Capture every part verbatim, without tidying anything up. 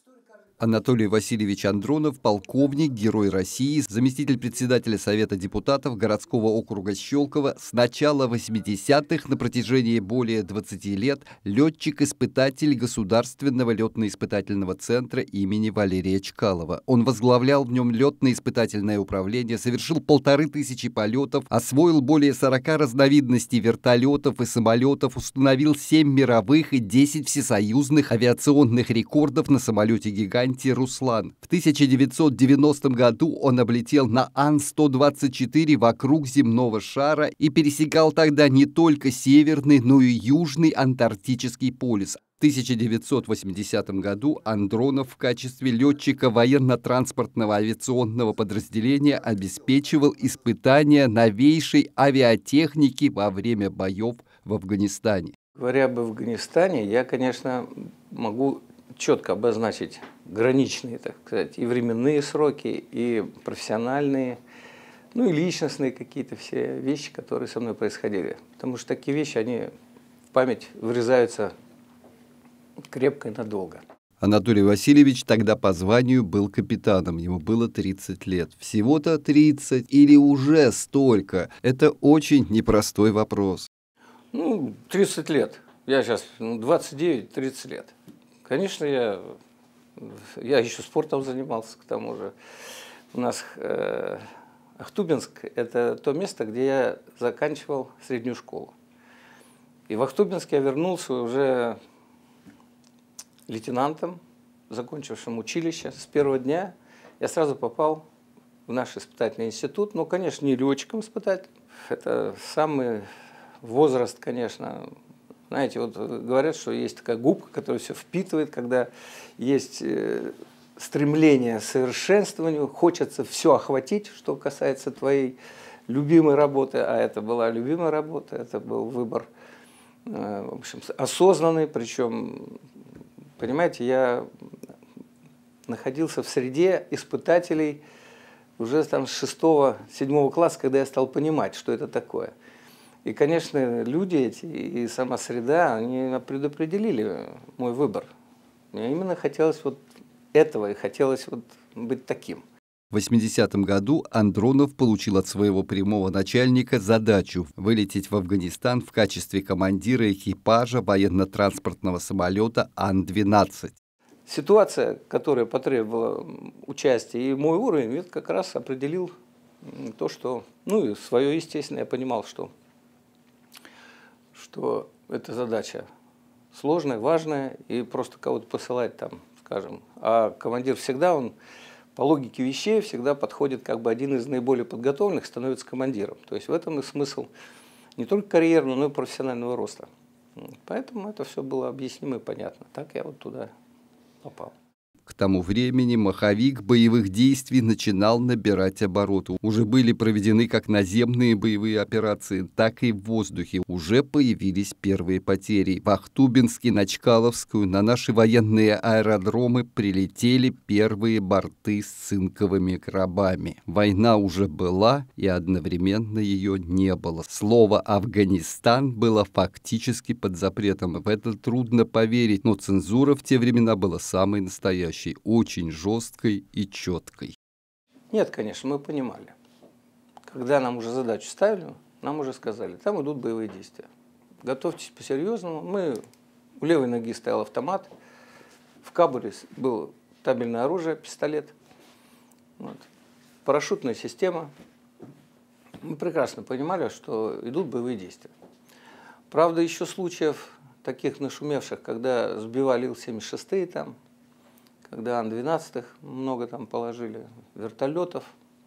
Анатолий Васильевич Андронов, полковник, Герой России, заместитель председателя Совета депутатов городского округа Щелково, с начала восьмидесятых на протяжении более двадцати лет летчик-испытатель Государственного летно-испытательного центра имени Валерия Чкалова. Он возглавлял в нем летно-испытательное управление, совершил полторы тысячи полетов, освоил более сорока разновидностей вертолетов и самолетов, установил семь мировых и десять всесоюзных авиационных рекордов на самолете-гиганте «Руслан». В тысяча девятьсот девяностом году он облетел на Ан сто двадцать четыре вокруг земного шара и пересекал тогда не только северный, но и южный антарктический полюс. В тысяча девятьсот восьмидесятом году Андронов в качестве летчика военно-транспортного авиационного подразделения обеспечивал испытания новейшей авиатехники во время боев в Афганистане. Говоря об Афганистане, я, конечно, могу четко обозначить граничные, так сказать, и временные сроки, и профессиональные, ну и личностные какие-то все вещи, которые со мной происходили. Потому что такие вещи, они в память врезаются крепко и надолго. Анатолий Васильевич тогда по званию был капитаном, ему было тридцать лет. Всего-то тридцать или уже столько? Это очень непростой вопрос. Ну, тридцать лет. Я сейчас ну, двадцать девять — тридцать лет. Конечно, я, я еще спортом занимался, к тому же. У нас э, Ахтубинск – это то место, где я заканчивал среднюю школу. И в Ахтубинск я вернулся уже лейтенантом, закончившим училище. С первого дня я сразу попал в наш испытательный институт. Ну, конечно, не летчиком-испытателем. Это самый возраст, конечно. Знаете, вот говорят, что есть такая губка, которая все впитывает, когда есть стремление к совершенствованию, хочется все охватить, что касается твоей любимой работы, а это была любимая работа, это был выбор, в общем, осознанный, причем, понимаете, я находился в среде испытателей уже там с шестого-седьмого класса, когда я стал понимать, что это такое. И, конечно, люди эти и сама среда, они предопределили мой выбор. Мне именно хотелось вот этого, и хотелось вот быть таким. В восьмидесятом году Андронов получил от своего прямого начальника задачу вылететь в Афганистан в качестве командира экипажа военно-транспортного самолета Ан двенадцать. Ситуация, которая потребовала участия, и мой уровень, это как раз определил то, что, ну и свое, естественно, я понимал, что что эта задача сложная, важная, и просто кого-то посылать там, скажем. А командир всегда, он по логике вещей всегда подходит, как бы один из наиболее подготовленных становится командиром. То есть в этом и смысл не только карьерного, но и профессионального роста. Поэтому это все было объяснимо и понятно. Так я вот туда попал. К тому времени маховик боевых действий начинал набирать обороты. Уже были проведены как наземные боевые операции, так и в воздухе. Уже появились первые потери. В Ахтубинске, на Чкаловскую, на наши военные аэродромы прилетели первые борты с цинковыми гробами. Война уже была, и одновременно ее не было. Слово «Афганистан» было фактически под запретом. В это трудно поверить, но цензура в те времена была самой настоящей, очень жесткой и четкой. Нет, конечно, мы понимали. Когда нам уже задачу ставили, нам уже сказали, там идут боевые действия. Готовьтесь по-серьезному. Мы, у левой ноги стоял автомат, в кабуре было табельное оружие, пистолет, вот, парашютная система. Мы прекрасно понимали, что идут боевые действия. Правда, еще случаев таких нашумевших, когда сбивали Ил семьдесят шесть там, когда Ан двенадцать много там положили, вертолетов,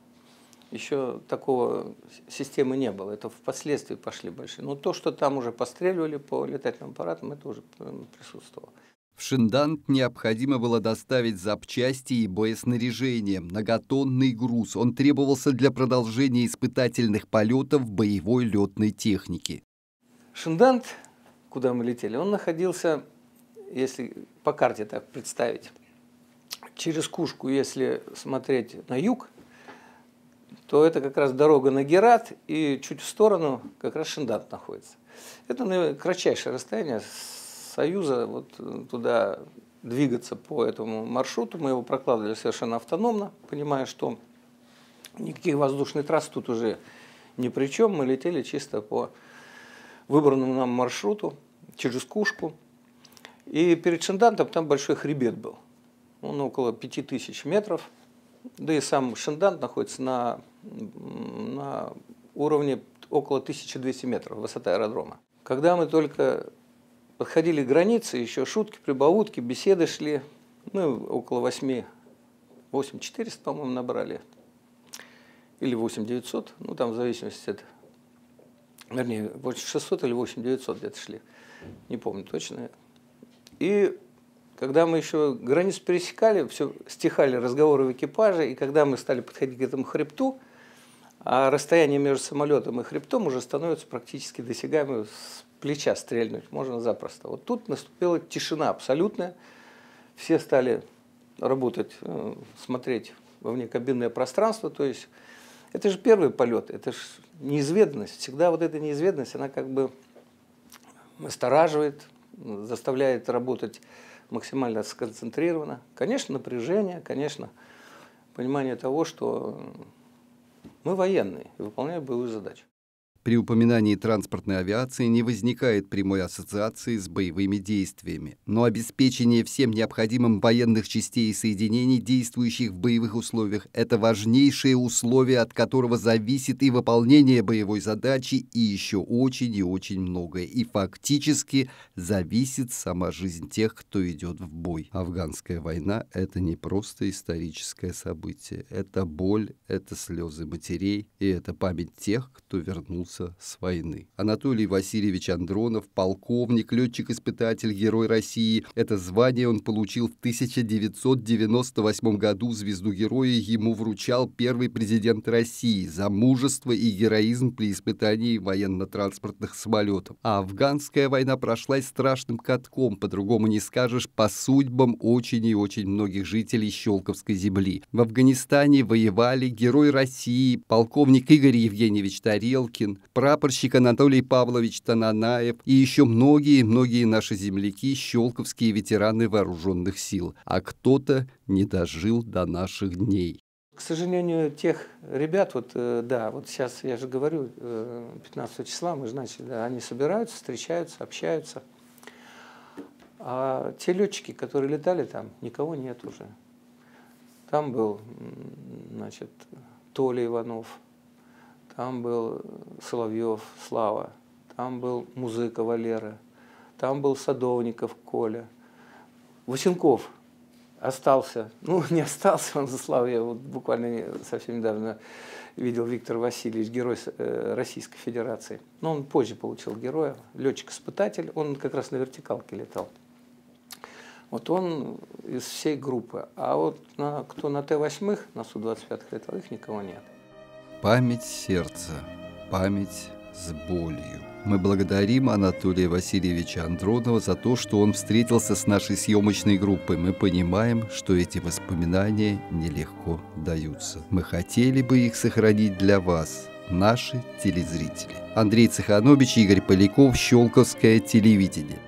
еще такого системы не было. Это впоследствии пошли большие. Но то, что там уже постреливали по летательным аппаратам, это уже присутствовало. В Шиндант необходимо было доставить запчасти и боеснаряжение, многотонный груз. Он требовался для продолжения испытательных полетов боевой летной техники. Шиндант, куда мы летели, он находился, если по карте так представить, через Кушку, если смотреть на юг, то это как раз дорога на Герат, и чуть в сторону как раз Шиндант находится. Это кратчайшее расстояние с Союза вот туда двигаться по этому маршруту. Мы его прокладывали совершенно автономно, понимая, что никаких воздушных трасс тут уже ни при чем. Мы летели чисто по выбранному нам маршруту, через Кушку. И перед Шендантом там большой хребет был. Он около пяти тысяч метров. Да и сам Шендант находится на, на уровне около тысячи двухсот метров, высота аэродрома. Когда мы только подходили к границе, еще шутки, прибаутки, беседы шли. Мы около восьми, восемь тысяч четыреста, по-моему, набрали. Или восемь тысяч девятьсот, ну там в зависимости от... Вернее, восемь тысяч шестьсот или восемь тысяч девятьсот где-то шли. Не помню точно. И когда мы еще границу пересекали, все стихали разговоры в экипаже, и когда мы стали подходить к этому хребту, а расстояние между самолетом и хребтом уже становится практически досягаемым, с плеча стрельнуть можно запросто. Вот тут наступила тишина абсолютная. Все стали работать, смотреть во внекабинное пространство. То есть это же первый полет, это же неизведанность. Всегда вот эта неизведанность, она как бы настораживает, заставляет работать максимально сконцентрированно. Конечно, напряжение, конечно, понимание того, что мы военные и выполняем боевую задачу. При упоминании транспортной авиации не возникает прямой ассоциации с боевыми действиями, но обеспечение всем необходимым военных частей и соединений, действующих в боевых условиях, это важнейшее условие, от которого зависит и выполнение боевой задачи, и еще очень и очень многое. И фактически зависит сама жизнь тех, кто идет в бой. Афганская война — это не просто историческое событие, это боль, это слезы матерей, и это память тех, кто вернулся с войны. Анатолий Васильевич Андронов, полковник, летчик-испытатель, Герой России. Это звание он получил в тысяча девятьсот девяносто восьмом году. Звезду Героя ему вручал первый президент России за мужество и героизм при испытании военно-транспортных самолетов. А афганская война прошлась страшным катком, по-другому не скажешь, по судьбам очень и очень многих жителей Щелковской земли. В Афганистане воевали Герой России, полковник Игорь Евгеньевич Тарелкин, прапорщик Анатолий Павлович Тананаев и еще многие-многие наши земляки, щелковские ветераны вооруженных сил. А кто-то не дожил до наших дней. К сожалению, тех ребят, вот да, вот сейчас я же говорю, пятнадцатого числа мы же начали, да, они собираются, встречаются, общаются. А те летчики, которые летали там, никого нет уже. Там был, значит, Толя Иванов. Там был Соловьев Слава, там был Музыка Валера, там был Садовников Коля. Васенков остался, ну не остался он за славу, я вот буквально совсем недавно видел Виктор Васильевич, герой Российской Федерации. Но он позже получил героя, летчик-испытатель, он как раз на вертикалке летал. Вот он из всей группы, а вот на, кто на Т восемь, на Су двадцать пять летал, их никого нет. Память сердца, память с болью. Мы благодарим Анатолия Васильевича Андронова за то, что он встретился с нашей съемочной группой. Мы понимаем, что эти воспоминания нелегко даются. Мы хотели бы их сохранить для вас, наши телезрители. Андрей Цеханович, Игорь Поляков, Щелковское телевидение.